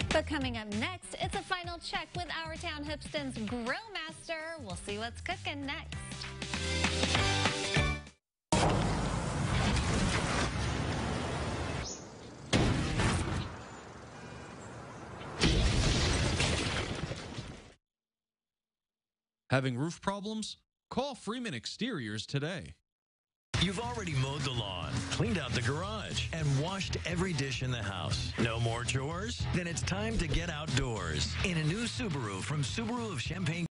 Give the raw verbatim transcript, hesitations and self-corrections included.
But coming up next, it's a final check with our town Hoopeston's grill master. We'll see what's cooking next. Having roof problems? Call Freeman Exteriors today. You've already mowed the lawn, cleaned out the garage, and washed every dish in the house. No more chores? Then it's time to get outdoors in a new Subaru from Subaru of Champaign.